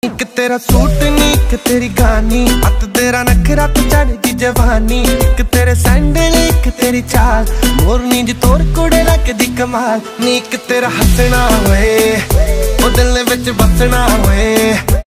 एक तेरा सूट नी एक तेरी गानी, अत तेरा नखरा तो चढ़ी जवानी। एक तेरे सैंडल एक तेरी चाल, मोरनी जी तोर कुड़े लगदी कमाल। नी एक तेरा हसना होए ओ दिल विच बसना होए।